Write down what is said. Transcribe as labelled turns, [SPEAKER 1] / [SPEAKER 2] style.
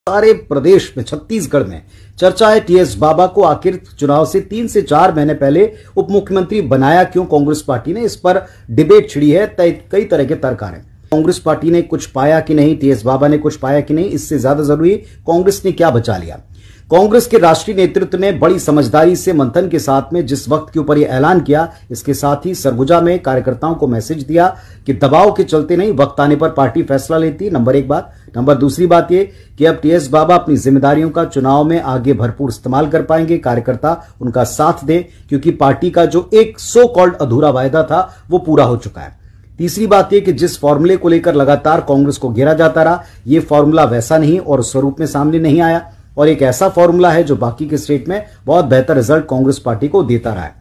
[SPEAKER 1] सारे प्रदेश में छत्तीसगढ़ में चर्चा है टीएस बाबा को आखिर चुनाव से 3 से 4 महीने पहले उप मुख्यमंत्री बनाया क्यों कांग्रेस पार्टी ने। इस पर डिबेट छिड़ी है, कई तरह के तर्क आ रहे हैं। कांग्रेस पार्टी ने कुछ पाया कि नहीं, टीएस बाबा ने कुछ पाया कि नहीं, इससे ज्यादा जरूरी कांग्रेस ने क्या बचा लिया। कांग्रेस के राष्ट्रीय नेतृत्व ने बड़ी समझदारी से मंथन के साथ में जिस वक्त के ऊपर यह ऐलान किया, इसके साथ ही सरगुजा में कार्यकर्ताओं को मैसेज दिया कि दबाव के चलते नहीं, वक्त आने पर पार्टी फैसला लेती। नंबर एक बात। नंबर दूसरी बात यह कि अब टीएस बाबा अपनी जिम्मेदारियों का चुनाव में आगे भरपूर इस्तेमाल कर पाएंगे, कार्यकर्ता उनका साथ दें, क्योंकि पार्टी का जो एक सो कॉल्ड अधूरा वायदा था वो पूरा हो चुका है। तीसरी बात यह कि जिस फॉर्मूले को लेकर लगातार कांग्रेस को घेरा जाता रहा, यह फॉर्मूला वैसा नहीं और स्वरूप में सामने नहीं आया, और एक ऐसा फॉर्मूला है जो बाकी के स्टेट में बहुत बेहतर रिजल्ट कांग्रेस पार्टी को देता रहा है।